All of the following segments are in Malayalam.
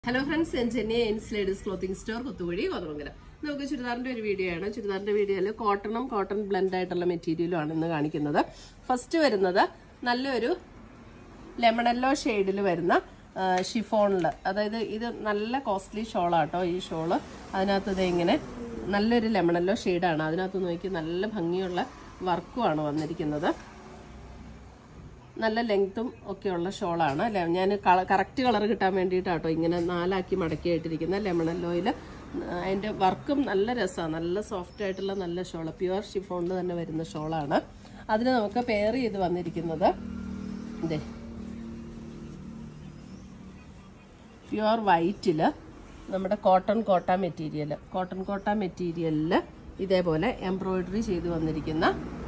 Hello friends, I'm Jenny in Ladies Clothing Store. We have a chudar video. Cotton blend material. First, lemon yellow shade chiffon. That is a costly shawl. This shawl is a lemon yellow shade. That is work. നല്ല ലെങ്ത്തും ഒക്കെ ഉള്ള ഷോൾ ആണ് ഞാൻ കറക്റ്റ് കളർ കിട്ടാൻ വേണ്ടിയിട്ടാട്ടോ ഇങ്ങനെ നാലാക്കി മടക്കി ഇട്ടിരിക്കുന്ന ലെമൺ യെല്ലോയിൽ അതിന്റെ വർക്കും നല്ല രസമാണ് നല്ല സോഫ്റ്റ് ആയിട്ടുള്ള നല്ല ഷോൾ പ്യുവർ ഷിഫോണിൽ തന്നെ വരുന്ന ഷോൾ ആണ് അതിനെ നമുക്ക് പെയർ ചെയ്ത് വന്നിരിക്കുന്നത് ഇതേ പ്യുവർ വൈറ്റിൽ നമ്മുടെ കോട്ടൺ മെറ്റീരിയലിൽ ഇതേപോലെ എംബ്രോയിഡറി ചെയ്തു വന്നിരിക്കുന്ന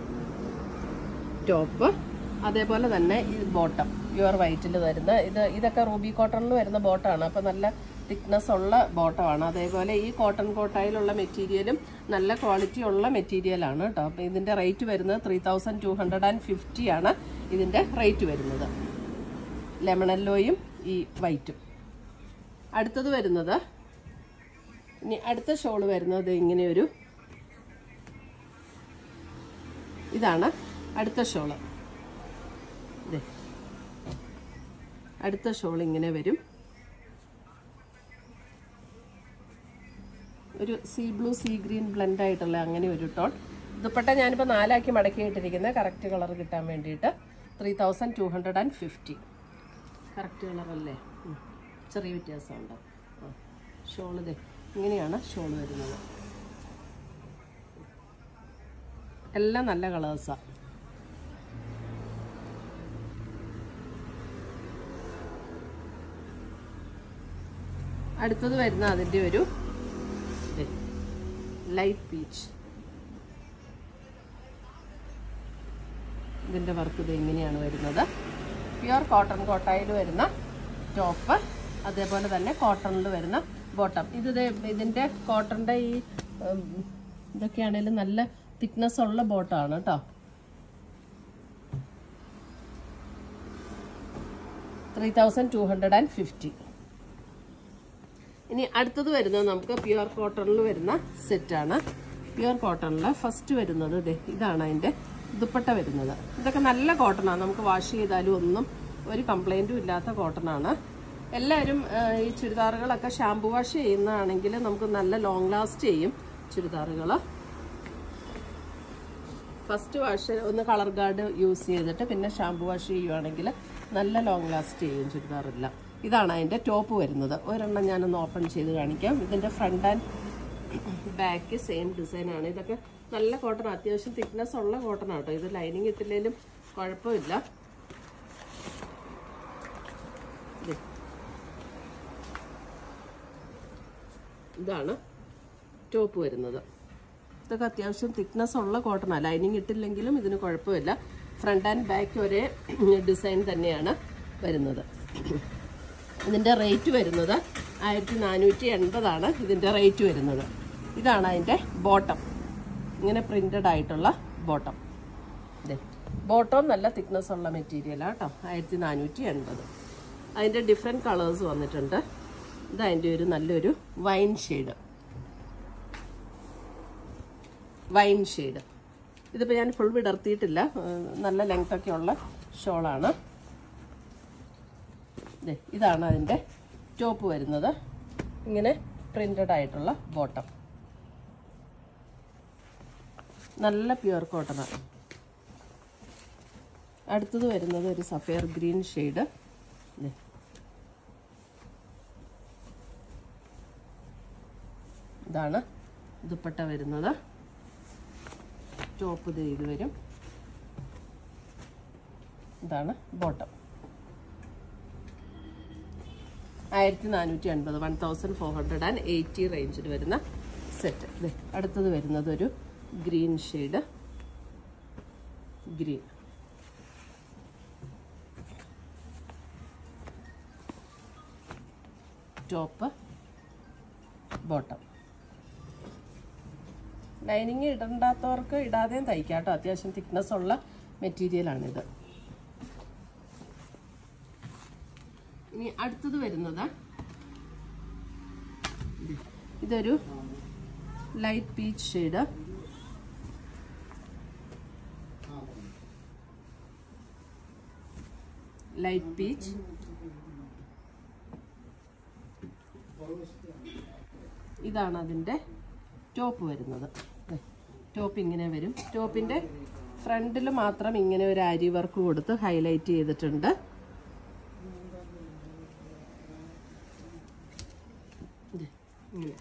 ടോപ്പ് അതേപോലെ തന്നെ ഈ ബോട്ടം പ്യുവർ വൈറ്റിൽ വരുന്ന ഇതൊക്കെ റൂബി കോട്ടണിൽ വരുന്ന ബോട്ടാണ് അപ്പോൾ നല്ല തിക്നെസ് ഉള്ള ബോട്ടമാണ് അതേപോലെ ഈ കോട്ടൺ കോട്ടായിലുള്ള മെറ്റീരിയലും നല്ല ക്വാളിറ്റി ഉള്ള മെറ്റീരിയലാണ് കേട്ടോ അപ്പോൾ ഇതിന്റെ റേറ്റ് വരുന്നത് 3250 ആണ് ഇതിന്റെ റേറ്റ് വരുന്നത് ലെമൺ യെല്ലോയും ഈ വൈറ്റും അടുത്തത് വരുന്നത് ഇനി അടുത്ത ഷോൾ വരുന്നത് ഇങ്ങനെ ഒരു ഇതാണ് അടുത്ത ഷോൾ അടുത്ത ഷോൾ ഇങ്ങനെ വരും ഒരു sea blue sea green blend ആയിട്ടുള്ള അങ്ങനെ ഒരു ടോൺ ദുപ്പട്ട ഞാനിപ്പോൾ നാലാക്കി മടക്കി ഇട്ടിരിക്കുന്നത് കറക്റ്റ് കളർ കിട്ടാൻ വേണ്ടിയിട്ട് 3250 കറക്റ്റ് കളറല്ലേ ചെറിയ വ്യത്യാസമുണ്ട് ഷോൾ ഇതേ ഇങ്ങനെയാണ് ഷോൾ വരുന്നത് എല്ലാം നല്ല കളേഴ്സാണ് അടുത്തത് വരുന്ന അതിന്റെ ഒരു ലൈറ്റ് പീച്ച് ഇതിന്റെ വർക്ക് ഇത് എങ്ങനെയാണ് വരുന്നത് പ്യുവർ കോട്ടൺ കോട്ടായിൽ വരുന്ന ടോപ്പ് അതേപോലെ തന്നെ കോട്ടണിൽ വരുന്ന ബോട്ടം ഇതിന്റെ കോട്ടണിന്റെ ഈ ഇതൊക്കെയാണെങ്കിലും നല്ല തിക്നെസ് ഉള്ള ബോട്ടമാണ് കേട്ടോ 3250 ഇനി അടുത്തത് വരുന്നത് നമുക്ക് പ്യുവർ കോട്ടണിൽ വരുന്ന സെറ്റാണ് പ്യുവർ കോട്ടണിൽ ഫസ്റ്റ് വരുന്നത് ഇതാണ് അതിന്റെ ദുപ്പട്ട വരുന്നത് ഇതൊക്കെ നല്ല കോട്ടണാണ് നമുക്ക് വാഷ് ചെയ്താലും ഒന്നും ഒരു കംപ്ലൈന്റും ഇല്ലാത്ത കോട്ടണാണ് എല്ലാവരും ഈ ചുരിദാറുകളൊക്കെ ഷാംപൂ വാഷ് ചെയ്യുന്നതാണെങ്കിൽ നമുക്ക് നല്ല ലോങ് ലാസ്റ്റ് ചെയ്യും ചുരിദാറുകൾ ഫസ്റ്റ് വാഷ് ഒന്ന് കളർ ഗാർഡ് യൂസ് ചെയ്തിട്ട് പിന്നെ ഷാംപൂ വാഷ് ചെയ്യുവാണെങ്കിൽ നല്ല ലോങ് ലാസ്റ്റ് ചെയ്യും ചുരിദാറെല്ലാം ഇതാണ് അതിന്റെ ടോപ്പ് വരുന്നത് ഒരെണ്ണം ഞാനൊന്ന് ഓപ്പൺ ചെയ്ത് കാണിക്കാം ഇതിന്റെ front and back same design ആണ് ഇതൊക്കെ നല്ല കോട്ടൺ അത്യാവശ്യം തിക്നെസ് ഉള്ള കോട്ടൺ ആട്ടോ ഇത് ലൈനിങ് ഇട്ടില്ലെങ്കിലും കുഴപ്പമില്ല ഇതാണ് ടോപ്പ് വരുന്നത് ഇതൊക്കെ അത്യാവശ്യം തിക്നെസ് ഉള്ള കോട്ടണാണ് ലൈനിങ് ഇട്ടില്ലെങ്കിലും ഇതിന് കുഴപ്പമില്ല ഫ്രണ്ട് ആൻഡ് ബാക്ക് ഒരേ ഡിസൈൻ തന്നെയാണ് വരുന്നത് ഇതിന്റെ റേറ്റ് വരുന്നത് 1480 ആണ് ഇതിന്റെ റേറ്റ് വരുന്നത് ഇതാണ് അതിന്റെ ബോട്ടം ഇങ്ങനെ പ്രിന്റഡ് ആയിട്ടുള്ള ബോട്ടം ബോട്ടം നല്ല തിക്നെസ് ഉള്ള മെറ്റീരിയലാണ് കേട്ടോ 1480 അതിന്റെ ഡിഫറെന്റ് കളേഴ്സ് വന്നിട്ടുണ്ട് ഇത് അതിന്റെ ഒരു നല്ലൊരു വൈൻ ഷെയ്ഡ് ഇതിപ്പോൾ ഞാൻ ഫുൾ വിടർത്തിയിട്ടില്ല നല്ല ലെങ്ത് ഒക്കെ ഉള്ള ഷോളാണ് ഇതാണ് അതിന്റെ ടോപ്പ് വരുന്നത് ഇങ്ങനെ പ്രിന്റഡ് ആയിട്ടുള്ള ബോട്ടം നല്ല പ്യുവർ കോട്ടണാണ് അടുത്തത് വരുന്നത് ഒരു സഫയർ ഗ്രീൻ ഷെയ്ഡ് ഇതാണ് ദുപ്പട്ട വരുന്നത് ടോപ്പ് ഇത് വരും ഇതാണ് ബോട്ടം 1480 റേഞ്ചിൽ വരുന്ന സെറ്റ് അടുത്തത് വരുന്നത് ഒരു green shade green top bottom lining ഇടണ്ടാത്തവർക്ക് ഇടാതെയും തയ്ക്കാം കേട്ടോ അത്യാവശ്യം തിക്നെസ് ഉള്ള മെറ്റീരിയലാണിത് ഇനി അടുത്തത് വരുന്നത് ഇതൊരു light peach shade. Light peach. ഇതാണ് അതിൻ്റെ ടോപ്പ് വരുന്നത്. ടോപ്പ് ഇങ്ങനെ വരും. ടോപ്പിൻ്റെ ഫ്രണ്ടിൽ മാത്രം ഇങ്ങനെ ഒരു ആരി വർക്ക് കൊടുത്ത് ഹൈലൈറ്റ് ചെയ്തിട്ടുണ്ട്. ഇങ്ങനെ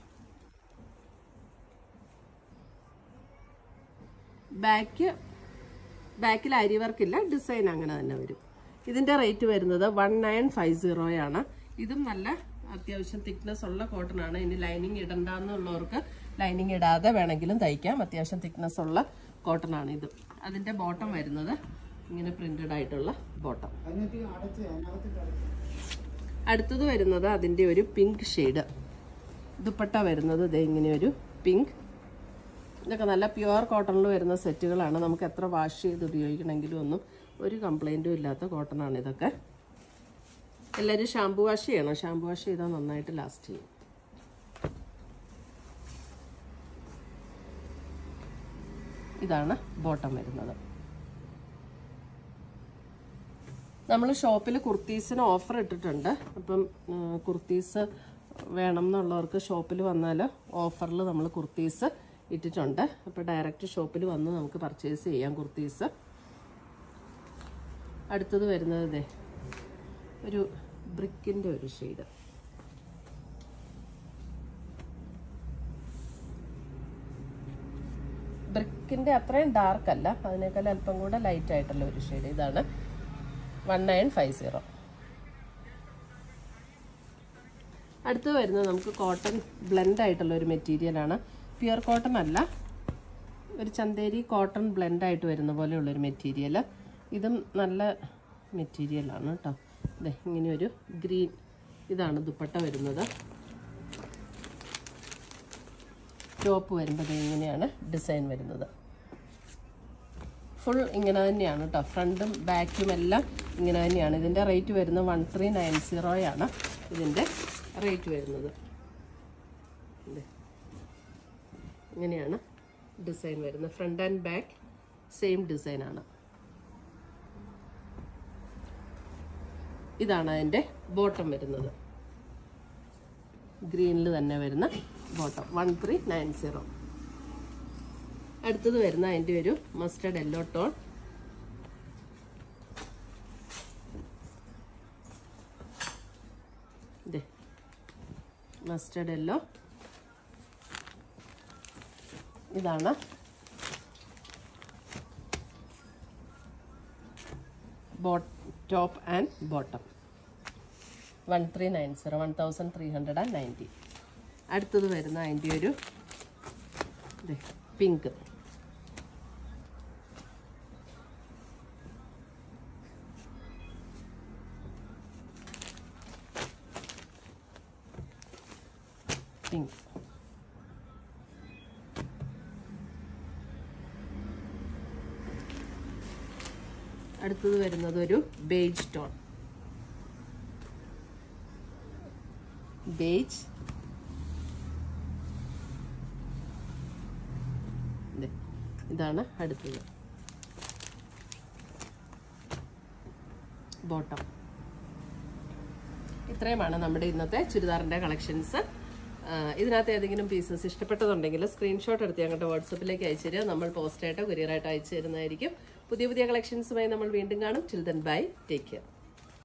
ബാക്കിൽ അരി വർക്കില്ല, ഡിസൈൻ അങ്ങനെ തന്നെ വരും. ഇതിൻ്റെ റേറ്റ് വരുന്നത് 1950 ആണ്. ഇതും നല്ല അത്യാവശ്യം തിക്നെസ് ഉള്ള കോട്ടൺ ആണ്. ഇനി ലൈനിങ് ഇടണ്ടെന്നുള്ളവർക്ക് ലൈനിങ് ഇടാതെ വേണമെങ്കിലും തയ്ക്കാം. അത്യാവശ്യം തിക്നെസ് ഉള്ള കോട്ടൺ ആണ് ഇത്. അതിൻ്റെ ബോട്ടം വരുന്നത് ഇങ്ങനെ പ്രിന്റഡ് ആയിട്ടുള്ള ബോട്ടം. അടുത്തത് വരുന്നത് അതിൻ്റെ ഒരു പിങ്ക് ഷെയ്ഡ്. ദുപ്പട്ട വരുന്നത് ഇതേ ഇങ്ങനെ ഒരു പിങ്ക്. ഇതൊക്കെ നല്ല പ്യുവർ കോട്ടണിൽ വരുന്ന സെറ്റുകളാണ്. നമുക്ക് എത്ര വാഷ് ചെയ്ത് ഉപയോഗിക്കണമെങ്കിലും ഒന്നും ഒരു കംപ്ലൈൻറ്റും ഇല്ലാത്ത കോട്ടണാണ് ഇതൊക്കെ. എല്ലാവരും ഷാമ്പു വാഷ് ചെയ്യണം. ഷാമ്പു വാഷ് ചെയ്താൽ നന്നായിട്ട് ലാസ്റ്റ് ചെയ്യും. ഇതാണ് ബോട്ടം വരുന്നത്. നമ്മൾ ഷോപ്പിൽ കുർത്തീസിന് ഓഫർ ഇട്ടിട്ടുണ്ട്. അപ്പം കുർത്തീസ് വേണം എന്നുള്ളവർക്ക് ഷോപ്പിൽ വന്നാൽ ഓഫറിൽ നമ്മൾ കുർത്തീസ് ഇട്ടിട്ടുണ്ട്. അപ്പോൾ ഡയറക്റ്റ് ഷോപ്പിൽ വന്ന് നമുക്ക് പർച്ചേസ് ചെയ്യാം കുർത്തീസ്. അടുത്തത് വരുന്നത് ഇതേ ഒരു ബ്രിക്കിൻ്റെ ഒരു ഷെയ്ഡ്. ബ്രിക്കിൻ്റെ അത്രയും ഡാർക്ക് അല്ല, അതിനേക്കാൾ അല്പം കൂടെ ലൈറ്റ് ആയിട്ടുള്ള ഒരു ഷെയ്ഡ്. ഇതാണ് 1950. അടുത്തത് വരുന്നത് നമുക്ക് കോട്ടൺ ബ്ലെൻഡ് ആയിട്ടുള്ള ഒരു മെറ്റീരിയലാണ്. പ്യുവർ കോട്ടൺ അല്ല, ഒരു ചന്തേരി കോട്ടൺ ബ്ലെൻഡ് ആയിട്ട് വരുന്ന പോലെയുള്ളൊരു മെറ്റീരിയൽ. ഇതും നല്ല മെറ്റീരിയലാണ് കേട്ടോ. അതെ, ഇങ്ങനെയൊരു ഗ്രീൻ. ഇതാണ് ദുപ്പട്ട വരുന്നത്. ടോപ്പ് വരുമ്പോൾ ഇങ്ങനെയാണ് ഡിസൈൻ വരുന്നത്. ഫുൾ ഇങ്ങനെ തന്നെയാണ് കേട്ടോ. ഫ്രണ്ടും ബാക്കും എല്ലാം ഇങ്ങനെ തന്നെയാണ്. ഇതിൻ്റെ റേറ്റ് വരുന്നത് 1390 ആണ് ഇതിൻ്റെ റേറ്റ് വരുന്നത്. ഇങ്ങനെയാണ് ഡിസൈൻ വരുന്നത്. ഫ്രണ്ട് ആൻഡ് ബാക്ക് സെയിം ഡിസൈനാണ്. ഇതാണ് അതിൻ്റെ ബോട്ടം വരുന്നത്. ഗ്രീനിൽ തന്നെ വരുന്ന ബോട്ടം 1390. അടുത്തത് വരുന്ന അതിൻ്റെ ഒരു മസ്റ്റർഡ് യെല്ലോ ടോൺ. ഇതേ മസ്റ്റർഡ് യെല്ലോ. ഇതാണ് ടോപ്പ് ആൻഡ് ബോട്ടം 1390, 1390. അടുത്തത് വരുന്ന അതിൻ്റെ ഒരു പിങ്ക്. പിങ്ക്. അടുത്തത് വരുന്നത് ഒരു ബേജ് ടോൺ. ബേജ്. ഇതാണ് അടുത്തത് ബോട്ടം. ഇത്രയുമാണ് നമ്മുടെ ഇന്നത്തെ ചുരിദാറിൻ്റെ കളക്ഷൻസ്. ഇതിനകത്ത് ഏതെങ്കിലും പീസസ് ഇഷ്ടപ്പെട്ടതുണ്ടെങ്കിൽ സ്ക്രീൻഷോട്ട് എടുത്ത് ഞങ്ങളുടെ വാട്സപ്പിലേക്ക് അയച്ചു തരിക. നമ്മൾ പോസ്റ്റായിട്ടോ കൊറിയറായിട്ടോ അയച്ചു തരുന്നതായിരിക്കും. പുതിയ പുതിയ കളക്ഷൻസുമായി നമ്മൾ വീണ്ടും കാണും. Till then bye, take care.